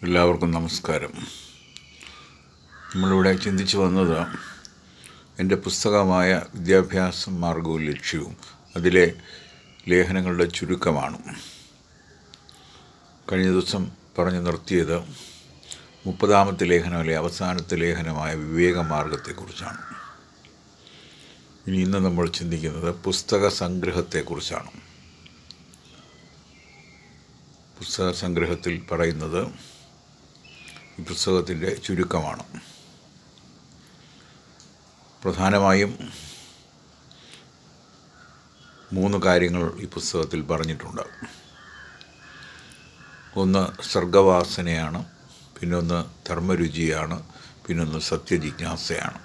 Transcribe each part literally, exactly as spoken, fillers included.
എല്ലാവർക്കും നമസ്കാരം. നമ്മളിവിടെ ചിന്തിച്ചു വന്നത് എൻ്റെ പുസ്തകമായ വിദ്യാഭ്യാസം മാർഗവും ലക്ഷ്യവും അതിലെ ലേഖനങ്ങളുടെ ചുരുക്കമാണ്. കഴിഞ്ഞ ദിവസം പറഞ്ഞു നിർത്തിയത് മുപ്പതാമത്തെ ലേഖനമല്ലേ അവസാനത്തെ ലേഖനമായ വിവേകമാർഗത്തെക്കുറിച്ചാണ്. ഇനി ഇന്ന് നമ്മൾ ചിന്തിക്കുന്നത് പുസ്തക സംഗ്രഹത്തെക്കുറിച്ചാണ്. പുസ്തക സംഗ്രഹത്തിൽ പറയുന്നത് ഈ പുസ്തകത്തിൻ്റെ ചുരുക്കമാണ്. പ്രധാനമായും മൂന്ന് കാര്യങ്ങൾ ഈ പുസ്തകത്തിൽ പറഞ്ഞിട്ടുണ്ട്. ഒന്ന് സർഗവാസനയാണ്, പിന്നൊന്ന് ധർമ്മരുചിയാണ്, പിന്നൊന്ന് സത്യജിജ്ഞാസയാണ്.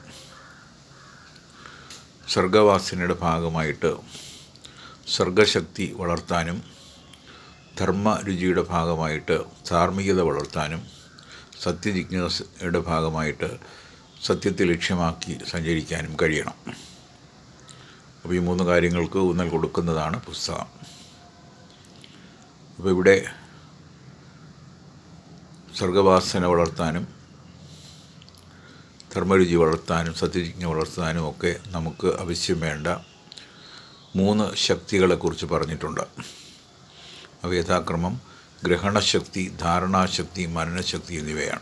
സർഗവാസനയുടെ ഭാഗമായിട്ട് സർഗശക്തി വളർത്താനും ധർമ്മരുചിയുടെ ഭാഗമായിട്ട് ധാർമ്മികത വളർത്താനും സത്യജിജ്ഞാസയുടെ ഭാഗമായിട്ട് സത്യത്തെ ലക്ഷ്യമാക്കി സഞ്ചരിക്കാനും കഴിയണം. അപ്പോൾ ഈ മൂന്ന് കാര്യങ്ങൾക്ക് ഊന്നൽ കൊടുക്കുന്നതാണ് പുസ്തകം. അപ്പോൾ ഇവിടെ സർഗവാസന വളർത്താനും ധർമ്മരുചി വളർത്താനും സത്യജിജ്ഞ വളർത്താനും ഒക്കെ നമുക്ക് ആവശ്യം വേണ്ട മൂന്ന് ശക്തികളെക്കുറിച്ച് പറഞ്ഞിട്ടുണ്ട്. അവ യഥാക്രമം ഗ്രഹണശക്തി, ധാരണാശക്തി, മനനശക്തി എന്നിവയാണ്.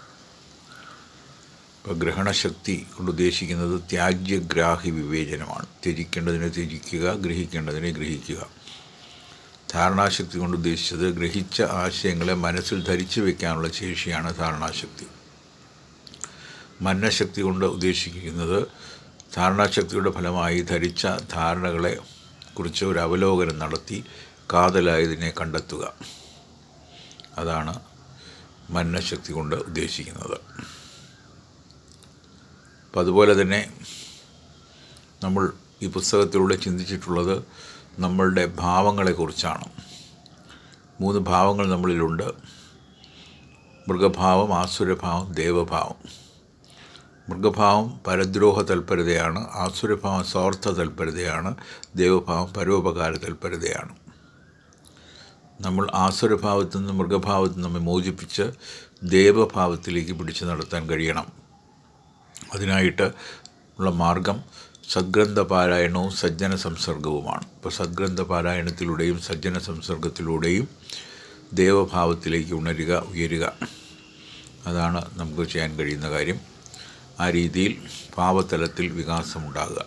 ഇപ്പോൾ ഗ്രഹണശക്തി കൊണ്ട് ഉദ്ദേശിക്കുന്നത് ത്യാജ്യഗ്രാഹി വിവേചനമാണ്. ത്യജിക്കേണ്ടതിനെ ത്യജിക്കുക, ഗ്രഹിക്കേണ്ടതിനെ ഗ്രഹിക്കുക. ധാരണാശക്തി കൊണ്ട് ഉദ്ദേശിച്ചത് ഗ്രഹിച്ച ആശയങ്ങളെ മനസ്സിൽ ധരിച്ചു വയ്ക്കാനുള്ള ശേഷിയാണ് ധാരണാശക്തി. മനനശക്തി കൊണ്ട് ഉദ്ദേശിക്കുന്നത് ധാരണാശക്തിയുടെ ഫലമായി ധരിച്ച ധാരണകളെ കുറിച്ച് ഒരു അവലോകനം നടത്തി കാതലായതിനെ കണ്ടെത്തുക. അതാണ് മനനശക്തി കൊണ്ട് ഉദ്ദേശിക്കുന്നത്. അപ്പം അതുപോലെ തന്നെ നമ്മൾ ഈ പുസ്തകത്തിലൂടെ ചിന്തിച്ചിട്ടുള്ളത് നമ്മളുടെ ഭാവങ്ങളെക്കുറിച്ചാണ്. മൂന്ന് ഭാവങ്ങൾ നമ്മളിലുണ്ട്: മൃഗഭാവം, ആസുരഭാവം, ദേവഭാവം. മൃഗഭാവം പരദ്രോഹ തൽപരതയാണ്, ആസുരഭാവം സ്വാർത്ഥ തൽപരതയാണ്, ദേവഭാവം പരോപകാര തൽപരതയാണ്. നമ്മൾ ആസുരഭാവത്തിൽ നിന്ന് മൃഗഭാവത്തിൽ നമ്മെ മോചിപ്പിച്ച് ദേവഭാവത്തിലേക്ക് പിടിച്ചു നടത്താൻ കഴിയണം. അതിനായിട്ട് ഉള്ള മാർഗം സദ്ഗ്രന്ഥ പാരായണവും സജ്ജന സംസർഗവുമാണ്. ഇപ്പോൾ സദ്ഗ്രന്ഥ പാരായണത്തിലൂടെയും സജ്ജന സംസർഗത്തിലൂടെയും ദേവഭാവത്തിലേക്ക് ഉണരുക, ഉയരുക. അതാണ് നമുക്ക് ചെയ്യാൻ കഴിയുന്ന കാര്യം. ആ രീതിയിൽ ഭാവതലത്തിൽ വികാസമുണ്ടാകുക.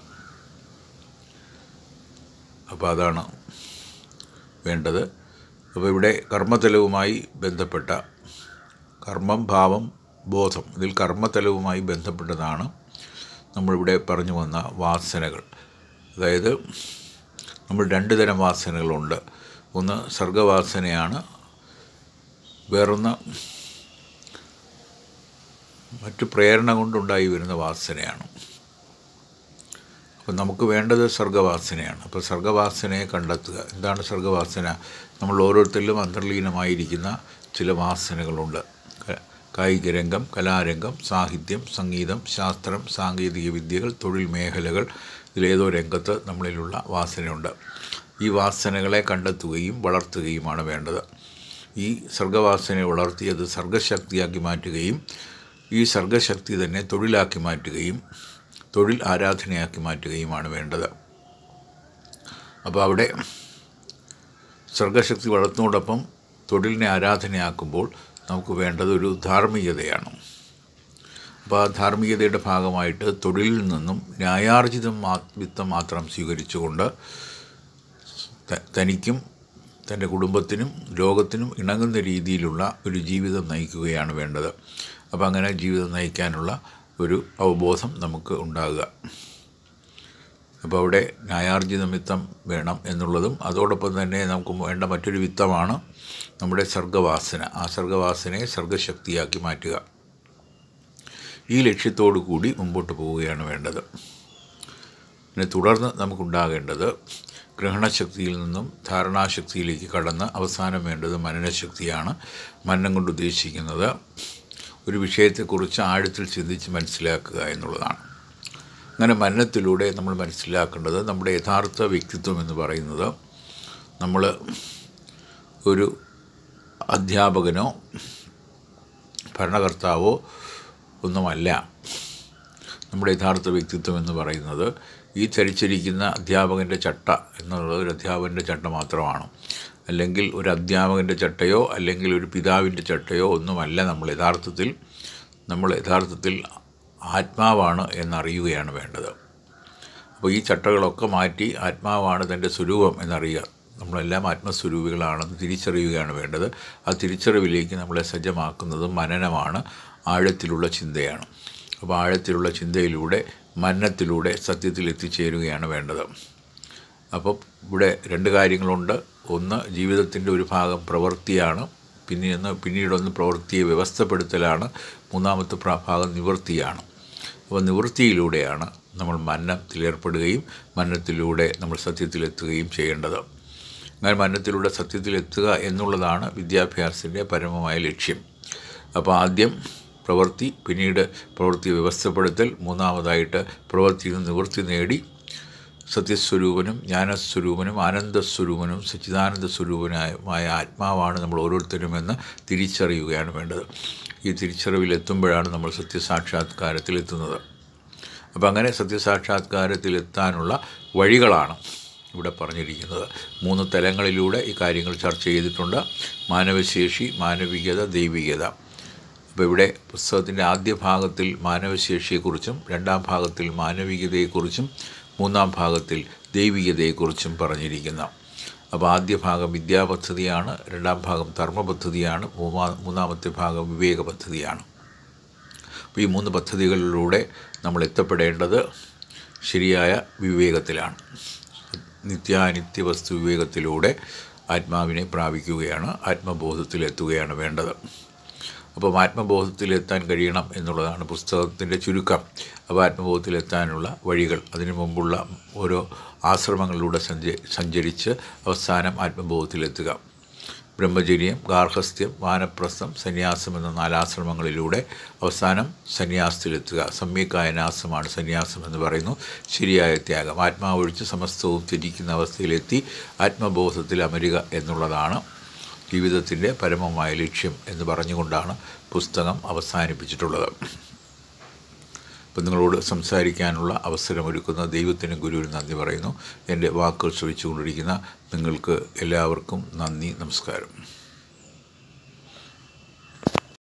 അപ്പോൾ അതാണ് വേണ്ടത്. അപ്പോൾ ഇവിടെ കർമ്മതലവുമായി ബന്ധപ്പെട്ട കർമ്മം, ഭാവം, ബോധം, ഇതിൽ കർമ്മതലവുമായി ബന്ധപ്പെട്ടതാണ് നമ്മളിവിടെ പറഞ്ഞു വന്ന വാസനകൾ. അതായത് നമ്മൾ രണ്ട് തരം വാസനകളുണ്ട്. ഒന്ന് സർഗവാസനയാണ്, വേറൊന്ന് മറ്റു പ്രേരണ കൊണ്ടുണ്ടായി വരുന്ന വാസനയാണ്. അപ്പോൾ നമുക്ക് വേണ്ടത് സർഗവാസനയാണ്. അപ്പോൾ സർഗവാസനയെ കണ്ടെത്തുക. എന്താണ് സർഗവാസന? നമ്മൾ ഓരോരുത്തരിലും അന്തർലീനമായിരിക്കുന്ന ചില വാസനകളുണ്ട്. കായിക രംഗം, കലാരംഗം, സാഹിത്യം, സംഗീതം, ശാസ്ത്രം, സാങ്കേതിക വിദ്യകൾ, തൊഴിൽ മേഖലകൾ, ഇതിലേതോ രംഗത്ത് നമ്മളിലുള്ള വാസനയുണ്ട്. ഈ വാസനകളെ കണ്ടെത്തുകയും വളർത്തുകയുമാണ് വേണ്ടത്. ഈ സർഗവാസനയെ വളർത്തി അത് സർഗശക്തിയാക്കി മാറ്റുകയും ഈ സർഗശക്തി തന്നെ തൊഴിലാക്കി മാറ്റുകയും തൊഴിൽ ആരാധനയാക്കി മാറ്റുകയുമാണ് വേണ്ടത്. അപ്പോൾ അവിടെ സർഗശക്തി വളർത്തുന്നതോടൊപ്പം തൊഴിലിനെ ആരാധനയാക്കുമ്പോൾ നമുക്ക് വേണ്ടത് ഒരു ധാർമ്മികതയാണ്. അപ്പോൾ ആ ധാർമ്മികതയുടെ ഭാഗമായിട്ട് തൊഴിലിൽ നിന്നും ന്യായാർജിതം മാ വിത്തം മാത്രം സ്വീകരിച്ചുകൊണ്ട് തനിക്കും തൻ്റെ കുടുംബത്തിനും ലോകത്തിനും ഇണങ്ങുന്ന രീതിയിലുള്ള ഒരു ജീവിതം നയിക്കുകയാണ് വേണ്ടത്. അപ്പോൾ അങ്ങനെ ജീവിതം നയിക്കാനുള്ള ഒരു അവബോധം നമുക്ക് ഉണ്ടാകുക. അപ്പോൾ അവിടെ ന്യായാർജിത വിത്തം വേണം എന്നുള്ളതും അതോടൊപ്പം തന്നെ നമുക്ക് വേണ്ട മറ്റൊരു വിത്തമാണ് നമ്മുടെ സർഗവാസന. ആ സർഗവാസനയെ സർഗശക്തിയാക്കി മാറ്റുക. ഈ ലക്ഷ്യത്തോടു കൂടി മുമ്പോട്ട് പോവുകയാണ് വേണ്ടത്. പിന്നെ തുടർന്ന് നമുക്കുണ്ടാകേണ്ടത് ഗ്രഹണശക്തിയിൽ നിന്നും ധാരണാശക്തിയിലേക്ക് കടന്ന് അവസാനം വേണ്ടത് മനനശക്തിയാണ്. മനനം കൊണ്ട് ഉദ്ദേശിക്കുന്നത് ഒരു വിഷയത്തെക്കുറിച്ച് ആഴത്തിൽ ചിന്തിച്ച് മനസ്സിലാക്കുക എന്നുള്ളതാണ്. അങ്ങനെ മനനത്തിലൂടെ നമ്മൾ മനസ്സിലാക്കേണ്ടത് നമ്മുടെ യഥാർത്ഥ വ്യക്തിത്വം എന്ന് പറയുന്നത് നമ്മൾ ഒരു അധ്യാപകനോ ഭരണകർത്താവോ ഒന്നുമല്ല. നമ്മുടെ യഥാർത്ഥ വ്യക്തിത്വം എന്ന് പറയുന്നത് ഈ ധരിച്ചിരിക്കുന്ന അധ്യാപകൻ്റെ ചട്ട എന്നുള്ളത് ഒരു അധ്യാപകൻ്റെ ചട്ട മാത്രമാണ്. അല്ലെങ്കിൽ ഒരു അധ്യാപകൻ്റെ ചട്ടയോ അല്ലെങ്കിൽ ഒരു പിതാവിൻ്റെ ചട്ടയോ ഒന്നുമല്ല. നമ്മൾ യഥാർത്ഥത്തിൽ നമ്മൾ യഥാർത്ഥത്തിൽ ആത്മാവാണ് എന്നറിയുകയാണ് വേണ്ടത്. അപ്പോൾ ഈ ചട്ടകളൊക്കെ മാറ്റി ആത്മാവാണ് തൻ്റെ സ്വരൂപം എന്നറിയുക. നമ്മളെല്ലാം ആത്മസ്വരൂപികളാണെന്ന് തിരിച്ചറിയുകയാണ് വേണ്ടത്. ആ തിരിച്ചറിവിലേക്ക് നമ്മളെ സജ്ജമാക്കുന്നത് മനനമാണ്, ആഴത്തിലുള്ള ചിന്തയാണ്. അപ്പോൾ ആഴത്തിലുള്ള ചിന്തയിലൂടെ മനനത്തിലൂടെ സത്യത്തിൽ എത്തിച്ചേരുകയാണ് വേണ്ടത്. അപ്പോൾ ഇവിടെ രണ്ട് കാര്യങ്ങളുണ്ട്. ഒന്ന്, ജീവിതത്തിൻ്റെ ഒരു ഭാഗം പ്രവൃത്തിയാണ്. പിന്നീട് പിന്നീടൊന്ന് പ്രവൃത്തിയെ വ്യവസ്ഥപ്പെടുത്തലാണ്. മൂന്നാമത്തെ ഭാഗം നിവൃത്തിയാണ്. അപ്പോൾ നിവൃത്തിയിലൂടെയാണ് നമ്മൾ മനനത്തിലേർപ്പെടുകയും മനനത്തിലൂടെ നമ്മൾ സത്യത്തിലെത്തുകയും ചെയ്യേണ്ടത്. അങ്ങനെ മനനത്തിലൂടെ സത്യത്തിലെത്തുക എന്നുള്ളതാണ് വിദ്യാഭ്യാസത്തിൻ്റെ പരമമായ ലക്ഷ്യം. അപ്പോൾ ആദ്യം പ്രവൃത്തി, പിന്നീട് പ്രവൃത്തി വ്യവസ്ഥപ്പെടുത്തൽ, മൂന്നാമതായിട്ട് പ്രവൃത്തിയിൽ നിന്ന് നിവൃത്തി നേടി സത്യസ്വരൂപനും ജ്ഞാനസ്വരൂപനും ആനന്ദസ്വരൂപനും സച്ചിദാനന്ദ സ്വരൂപനുമായ ആത്മാവാണ് നമ്മൾ ഓരോരുത്തരുമെന്ന് തിരിച്ചറിയുകയാണ് വേണ്ടത്. ഈ തിരിച്ചറിവിലെത്തുമ്പോഴാണ് നമ്മൾ സത്യസാക്ഷാത്കാരത്തിലെത്തുന്നത്. അപ്പോൾ അങ്ങനെ സത്യസാക്ഷാത്കാരത്തിലെത്താനുള്ള വഴികളാണ് ഇവിടെ പറഞ്ഞിരിക്കുന്നത്. മൂന്ന് തലങ്ങളിലൂടെ ഈ കാര്യങ്ങൾ ചർച്ച ചെയ്തിട്ടുണ്ട്. മാനവശേഷി, മാനവികത, ദൈവികത. അപ്പോൾ ഇവിടെ പുസ്തകത്തിൻ്റെ ആദ്യ ഭാഗത്തിൽ മാനവശേഷിയെക്കുറിച്ചും രണ്ടാം ഭാഗത്തിൽ മാനവികതയെക്കുറിച്ചും മൂന്നാം ഭാഗത്തിൽ ദൈവികതയെക്കുറിച്ചും പറഞ്ഞിരിക്കുന്ന. അപ്പോൾ ആദ്യ ഭാഗം വിദ്യാപദ്ധതിയാണ്, രണ്ടാം ഭാഗം ധർമ്മപദ്ധതിയാണ്, മൂന്നാ മൂന്നാമത്തെ ഭാഗം വിവേക പദ്ധതിയാണ്. അപ്പോൾ ഈ മൂന്ന് പദ്ധതികളിലൂടെ നമ്മൾ എത്തപ്പെടേണ്ടത് ശരിയായ വിവേകത്തിലാണ്. നിത്യാനിത്യ വസ്തു വിവേകത്തിലൂടെ ആത്മാവിനെ പ്രാപിക്കുകയാണ്, ആത്മബോധത്തിലെത്തുകയാണ് വേണ്ടത്. അപ്പം ആത്മബോധത്തിലെത്താൻ കഴിയണം എന്നുള്ളതാണ് പുസ്തകത്തിൻ്റെ ചുരുക്കം. അപ്പോൾ ആത്മബോധത്തിലെത്താനുള്ള വഴികൾ, അതിനു മുമ്പുള്ള ഓരോ ആശ്രമങ്ങളിലൂടെ സഞ്ച സഞ്ചരിച്ച് അവസാനം ആത്മബോധത്തിലെത്തുക. ബ്രഹ്മചര്യം, ഗാർഹസ്ഥ്യം, വാനപ്രസ്ഥം, സന്യാസം എന്ന നാലാശ്രമങ്ങളിലൂടെ അവസാനം സന്യാസത്തിലെത്തുക. സമ്യക്കായനാസമാണ് സന്യാസം എന്ന് പറയുന്നു. ശരിയായ ത്യാഗം, ആത്മാവൊഴിച്ച് സമസ്തവും ത്യജിക്കുന്ന അവസ്ഥയിലെത്തി ആത്മബോധത്തിൽ അമരുക എന്നുള്ളതാണ് ജീവിതത്തിൻ്റെ പരമമായ ലക്ഷ്യം എന്ന് പറഞ്ഞുകൊണ്ടാണ് പുസ്തകം അവസാനിപ്പിച്ചിട്ടുള്ളത്. അപ്പം നിങ്ങളോട് സംസാരിക്കാനുള്ള അവസരമൊരുക്കുന്ന ദൈവത്തിനും ഗുരുവിനും നന്ദി പറയുന്നു. എൻ്റെ വാക്കുകൾ ശ്രവിച്ചുകൊണ്ടിരിക്കുന്ന നിങ്ങൾക്ക് എല്ലാവർക്കും നന്ദി, നമസ്കാരം.